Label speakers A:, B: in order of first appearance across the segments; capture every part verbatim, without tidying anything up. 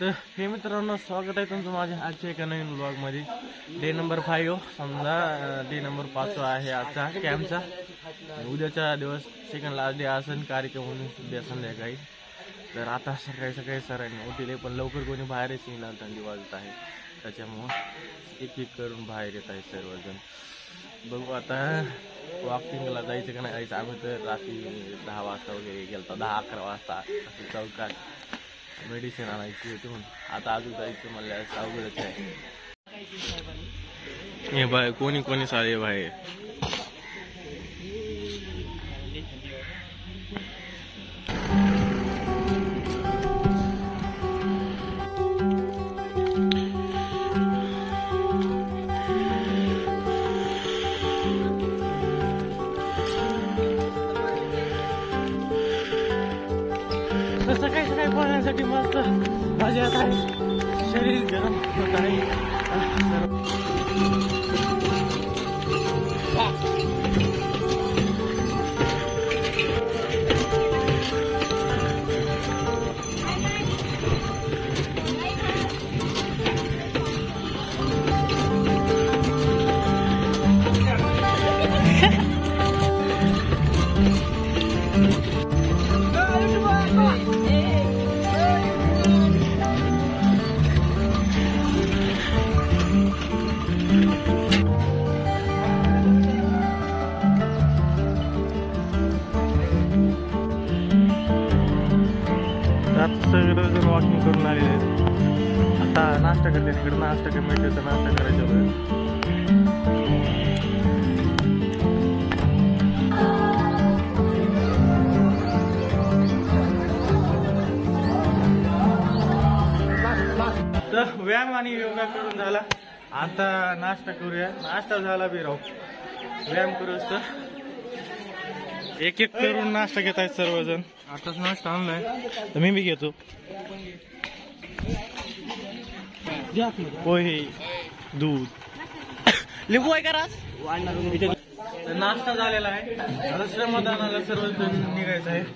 A: तर हे मित्रांनो स्वागत आहे तुमचं माझ्या आजच्या एका नवीन ब्लॉग मध्ये। डे नंबर फाईव्ह समजा डे नंबर पाच आहे आजचा कॅम्पचा। उद्याचा दिवस सेकंड लास्ट डे असेल कार्यक्रम म्हणून उद्या संध्याकाळी। तर आता सकाळी सकाळी सरांनी उठले पण लवकर कोणी बाहेरच निघाला, थंडी वाजत आहे त्याच्यामुळं एक एक करून बाहेर येत आहे सर्वजण। बघू आता वॉकिंगला जायचं का नाही जायचं। आम्ही तर रात्री दहा वाजता वगैरे गेलतो, दहा अकरा वाजता असं चौकात मेडिसिन आणायची होती म्हणून। आता अजून जायचं म्हणल्यास अवघडच आहे। हे बाय कोणी कोणी सारे बाहेर सकाळी सकाळी पोहण्यासाठी मस्त मजा येत आहे, शरीर गरम होत आहे। सगळेजण वॉकिंग करून आलेले आहेत। आता नाश्ता करते, इकडे नाश्ता कमी तर नाश्ता करायचा वेळ। तर व्यायाम आणि योगा करून झाला, आता नाश्ता करूया। नाश्ता झाला बी राहू, व्यायाम करूच तर एक एक करून नाश्ता घेत आहेत सर्वजण। आताच नाश्ता आणलाय तर मी बी घेतो। पोहे, दूध, लिंबू आहे का रास? नाश्ता झालेला आहे, श्रमदानाला सर्वजण निघायचं आहे।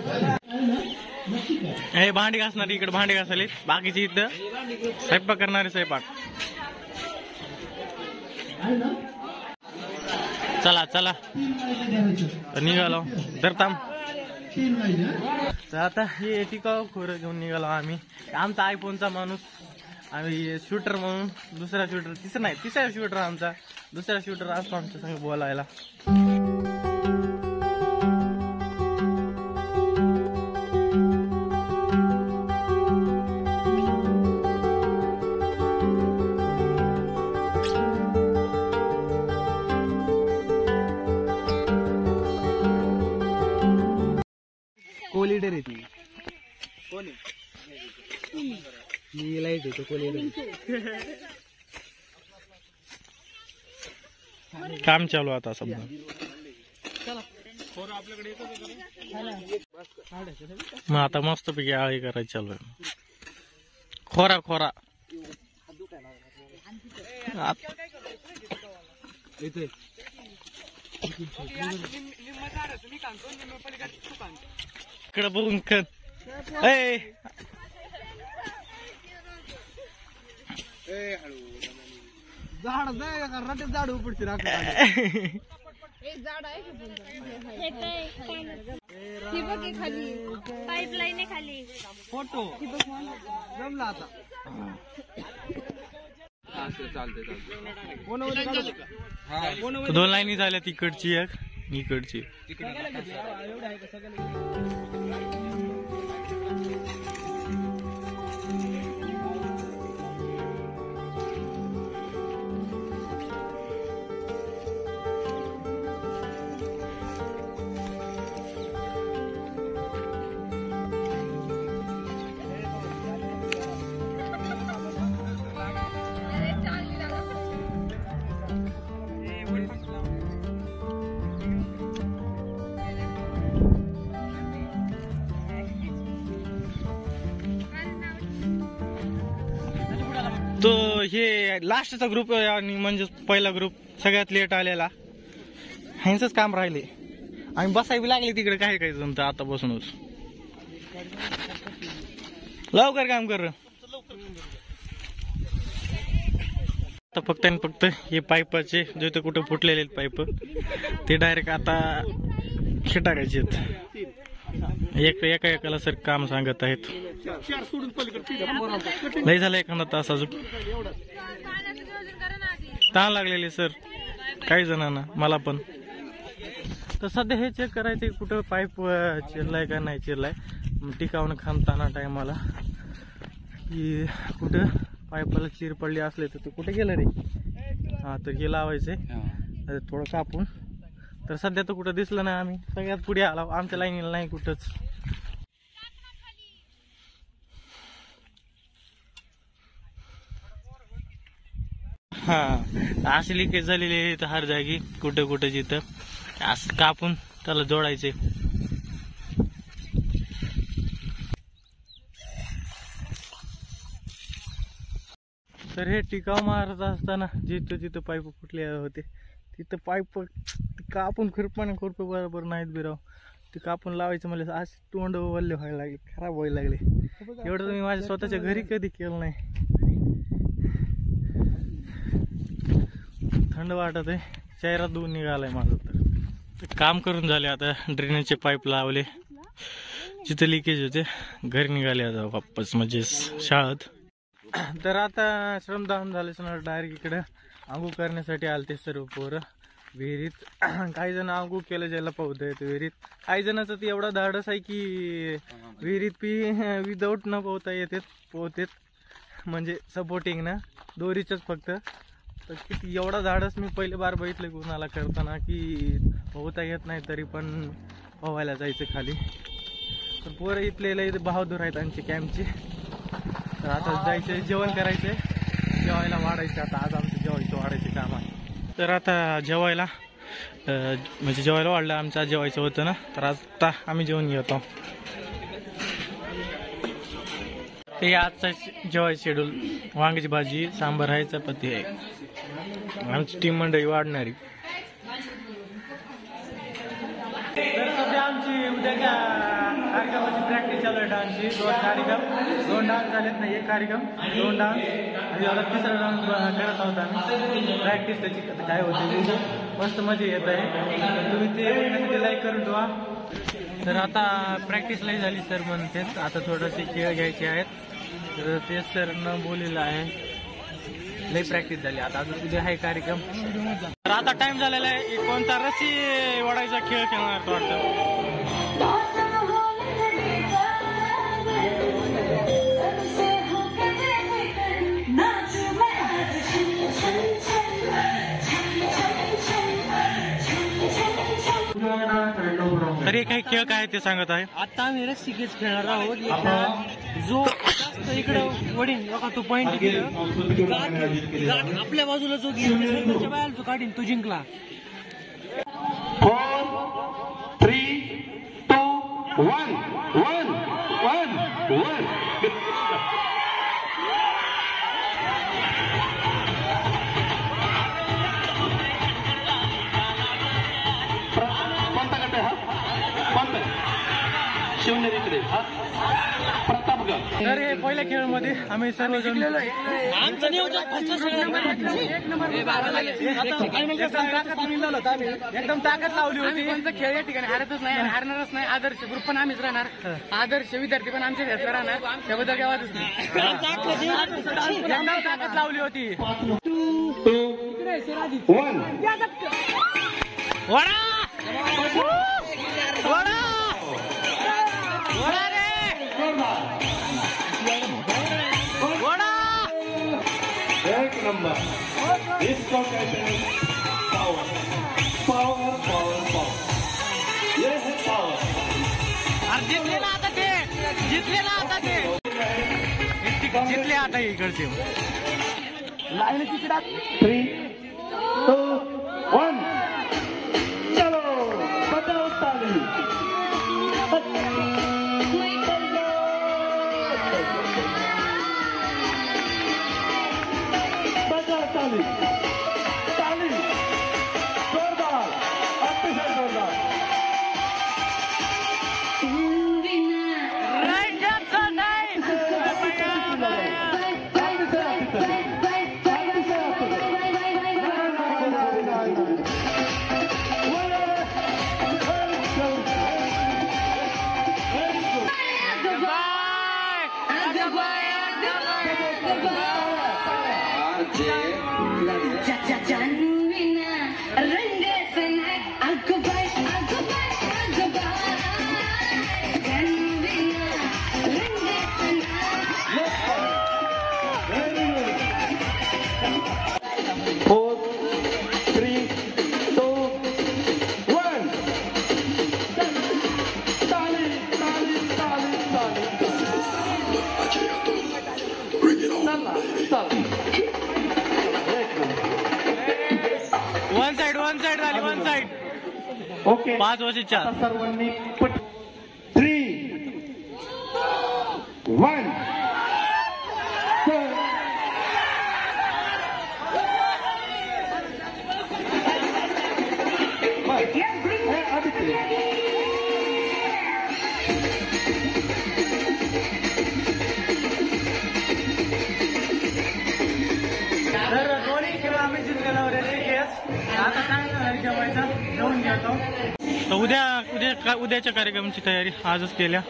A: हे भांडी घासणारी इकडे भांडी घासाले, बाकीची इथं स्वयंपाक करणारे स्वयंपाक। चला चला निघालो तर थांब। तर आता हे टिकाव खोरं घेऊन निघालो आम्ही। आमचा आयफोनचा माणूस, आम्ही शूटर म्हणून दुसरा शूटर तिसरा नाही तिसरा शूटर आमचा दुसरा शूटर असतो आमच्या संग बोलायला। कोलिडर आहे ती, कोण मी लाईट होतो कोलिडर। काम चालू आता समजा। मग आता मस्त पैकी आळी करायची चालू आहे। खोरा खोरा इकडे बघून कर झाड रटे झाड उपडते
B: पाईपलाईन खाली
A: फोटो जमला आता। दोन लाईनी झाल्या, तिकडची एक इकडची। तो हे लास्टचा ग्रुप आणि म्हणजे पहिला ग्रुप सगळ्यात लेट आलेला, ह्यांचंच काम राहिले। आम्ही बसायला लागले तिकडे काही काही जमतं आता बसूनच। लवकर काम कर। आता फक्त आणि फक्त हे पाईपाचे जे ते कुठे फुटलेले पाईप ते डायरेक्ट आता हे टाकायचे आहेत. एक एका एकाला सर काम सांगत आहेत. लय झालं एखादा तास अजून ताण लागलेले सर काही जणांना, मला पण. तर सध्या हे चेक करायचे कुठं पाईप चिरलाय का नाही चिरलाय, टिकावून खांबताना टायमाला की कुठं पाईपाला चिर पडली असले तर ते कुठे गेलं रे. हा तर हे लावायचंय थोडं कापून. तर सध्या तर कुठं दिसलं नाही, आम्ही सगळ्यात पुढे आला, आमच्या लाईनीला नाही कुठंच. हा अशी लिकेज झालेली आहे हर जागी, कुठं कुठं जिथं असं कापून त्याला जोडायचे. तर हे टिकाव मारत असताना जिथं जिथं पाईप फुटले होते तिथं पाईप कापून खुरपाने खुरपे बरोबर नाहीत बिराव, ते कापून लावायचं म्हणजे आज तोंड वल्ले व्हायला लागले, खराब व्हायला लागले. एवढं तुम्ही माझ्या स्वतःच्या घरी कधी केलं नाही. थंड वाटत आहे, चेहरा दूर निघालाय माझं. तर काम करून झाले, आता ड्रेनेजचे पाईप लावले, जिथं लिकेज होते घरी निघाले आता वापस म्हणजे शाळेत. तर आता श्रमदान झाले सर, डायरेक्ट इकडं आंघोळ करण्यासाठी आले ते सर्व पोरं विहिरीत. काही जण आंघोळ केलं ज्याला पोहता येतं विहिरीत, काही जणांचं ते एवढा धाडस आहे की विहिरीत पी विदाऊट न पोहता येतात पोहतात, म्हणजे सपोर्टिंग ना दोरीचंच फक्त. तर किती एवढा धाडस मी पहिले बार बघितलं कुणाला करताना की पोहता येत नाही तरी पण पोहायला जायचं खाली. तर पोरं इथले इथे बहादूर आहेत आमचे कॅम्पचे. तर आता जायचं जेवण करायचंय, जेवायला वाढायचं. आता आज आमचं जेवायचं वाढायचे काम आहे. तर आता जेवायला म्हणजे जेवायला वाढलं, आमचं आज जेवायचं होतं ना, तर आता आम्ही जेवण घेतो. ते आजचा जेवायचं शेड्यूल वांग्याची भाजी, सांबार आहे, चपाती आहे. आमची टीम मंडळी वाढणारी. तर सध्या आमची उद्याच्या कार्यक्रमाची प्रॅक्टिस चालू आहे डान्सची. दोन कार्यक्रम दोन डान्स झालेत नाही, एक कार्यक्रम दोन डान्स आणि एवढा तिसरा डान्स करत होता आम्ही. प्रॅक्टिस त्याची काय होते मस्त मजा येत आहे. तुम्ही ते बघण्यासाठी लाईक करून ठेवा. तर आता प्रॅक्टिस लई झाली सर म्हणतेच, आता थोडेसे खेळ घ्यायचे आहेत. तर ते सर न बोललेलं आहे, लई प्रॅक्टिस झाली. आता अजून उद्या आहे कार्यक्रम. तर आता टाइम झालेला आहे, कोणता रस्सी ओढायचा खेळ खेळणार वाटतं. तरी काही खेळ काय ते सांगत आहे.
B: आता आम्ही रस्सी खेळ खेळणार आहोत. जो जास्त इकडं वडील बघा तो पॉईंट आपल्या बाजूला जो घेईल स्वतःच्या बाहेर जो काढीन तो जिंकला.
C: Four three two one one one one. कोणता गट हा कोणता शिवनेरीकडे हा प्रतापगड.
A: तर हे पहिल्या खेळामध्ये आम्ही सर्वजण
B: आमचं नियोजन
A: एकदम ताकद लावली होती.
D: कोणचा खेळ या ठिकाणी हारतच नाही आणि हारणारच नाही. आदर्श ग्रुप पण आम्हीच राहणार, आदर्श विद्यार्थी पण आमच्या घेतला राहणार, त्याबद्दल काय वाटत नाही.
A: एकदम ताकद लावली होती.
C: वन
A: वडा वडा वडा रे वडा.
C: एक नंबर. इसको कहते हैं पावर पावर पावर पावर. ये है पावर.
A: अरे जिंकले ना आता ते, जिंकले ना आता ते, जिंकले आता इकडचे.
C: लाइन तिकडा. थ्री टू वन चलो बजाओ ताली. बजाओ ताली ताली. जोरदार, अतिशय जोरदार.
A: रायगडचं नाही.
C: चांदी से आती तरी, चांदी से आती तरी. Four, three, two, one. Tali, tali, tali, tali. चला, चला.
A: वन साइड वन साइड झाली वन साइड.
C: ओके.
A: पाच वर्षी चार.
C: आता सर्वांनी पट थ्री वन
A: तर दोन्ही खेळ आम्ही जिंकलो आता चांगला जमायचा जाऊन घेतो. तर उद्या उद्या उद्याच्या कार्यक्रमाची तयारी आजच केल्या.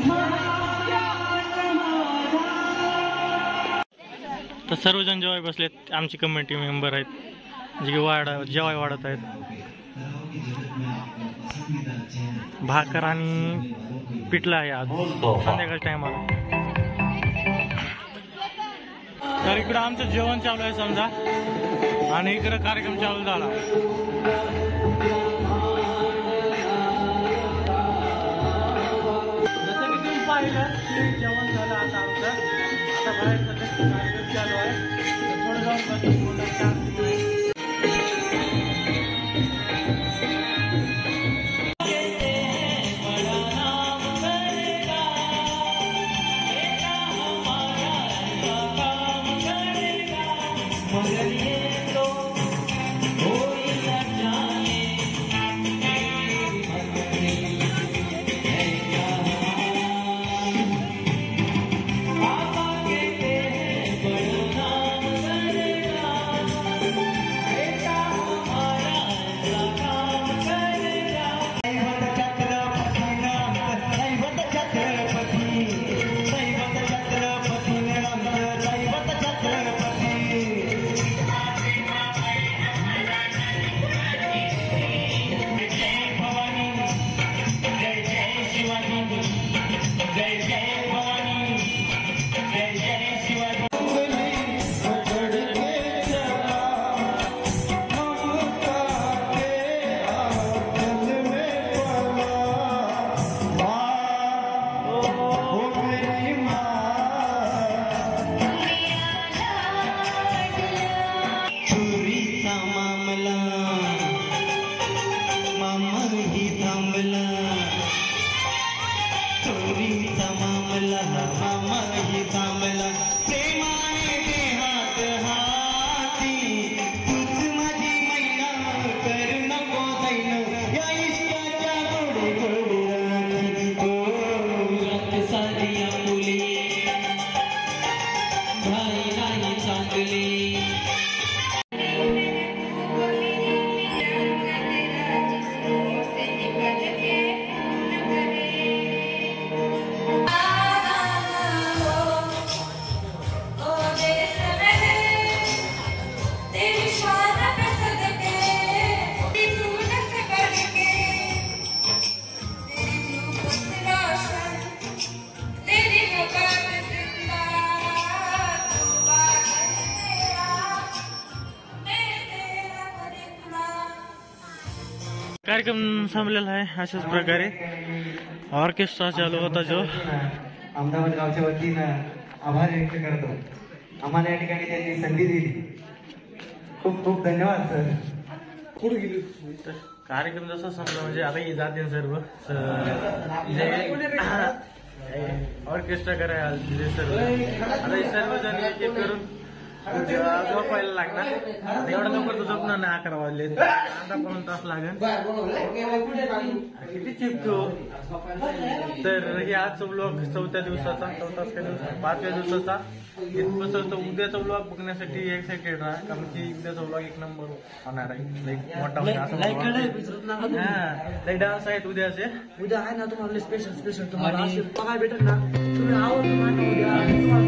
A: तर सर्वजण जेवाय बसलेत. आमची कमिटी मेंबर आहेत जे वाढ जेवाय वाढत आहेत. भाकर आणि पिठलं आहे आज संध्याकाळच्या टायमाला. तर इकडं आमचं जेवण चालू आहे समजा आणि इकडं कार्यक्रम चालू झाला. जसं की तुम्ही पाहिलं की जेवण झालं आता आमचं. आता बाहेर सध्या कार्यक्रम चालू आहे. थोडं जाऊन बसून बोलायचं. कार्यक्रम संपलेला आहे. अशाच प्रकारे ऑर्केस्ट्रा चालू होता जो
E: अहमदाबाद गावच्या वतीनं आभार व्यक्त करतो. आम्हाला या ठिकाणी त्यांनी संधी दिली. खूप खूप धन्यवाद सर.
A: कुठे गेली कार्यक्रम जसा संपला म्हणजे आता ही जाते सर्व ऑर्केस्ट्रा करायला आले सर्व. आता हे सर्वजण एक एक करून झोपायला लागणार. एवढं लवकर तर झोपणार नाही. अकरा वाजले अर्धा पाऊण तास लागेल. किती चिपतो. तर हे आजचा ब्लॉग चौथ्या दिवसाचा चौथा दिवस पाचव्या दिवसाचा इथपासून उद्याचा ब्लॉग बघण्यासाठी एक्साइटेड राहा. कारण की उद्याचा ब्लॉग एक नंबर होणार आहे. लाईक मोठा लाईक डान्स आहेत उद्याचे.
B: उद्या आहे ना तुम्हाला स्पेशल स्पेशल तुम्हाला बघायला भेटेल ना. तुम्ही आवडतो उद्या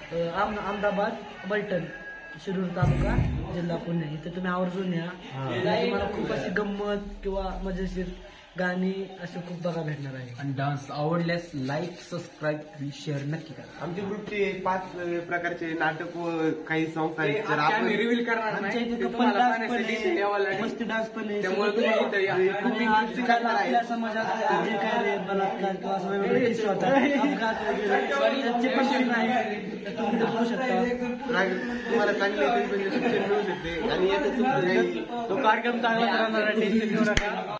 B: अ, आम अहमदाबाद बलटण शिरूर तालुका जिल्हा पुणे इथे तुम्ही आवर्जून या इथे तुम्हाला खूप अशी गंमत किंवा मजेशीर गाणी असे खूप बघा भेटणार आहे.
F: आणि डान्स आवडल्यास लाईक सबस्क्राईब आणि शेअर नक्की करा.
G: आमच्या ग्रुपचे पाच अ, प्रकारचे नाटक व काही सॉंग्स आहेत तर आपण
D: रिव्हील करणार
B: आमच्या
D: नाही
B: इथे
D: ते
B: कपल
D: तुम्हाला
B: डान्स पण
D: पाहण्यासाठी देवाला
B: आहे, मस्ती डान्स पण आहे.
D: त्यामुळे तुम्ही इथं या.
B: आणि आजकाल आपल्या समाजात जे काय रे बलात्कार किंवा असं वेगवेगळे किस्से होतात, अपघात वगैरे त्याचे पण सीन आहे तर तुम्ही ते बघू शकता.
G: राग- तुम्हाला चांगले शिक्षण मिळू शकते आणि याचं तुमचं काही
A: तो कार्यक्रम चांगला राहणार आहे, टेन्शन घेऊ नका.